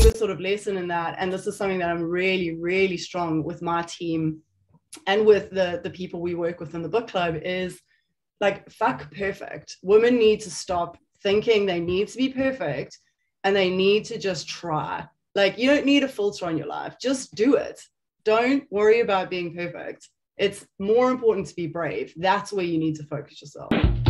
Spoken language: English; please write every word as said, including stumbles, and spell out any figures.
strongest sort of lesson in that, and this is something that I'm really, really strong with my team and with the, the people we work with in the book club, is like, fuck perfect. Women need to stop thinking they need to be perfect, and they need to just try. Like, you don't need a filter on your life. Just do it. Don't worry about being perfect. It's more important to be brave. That's where you need to focus yourself.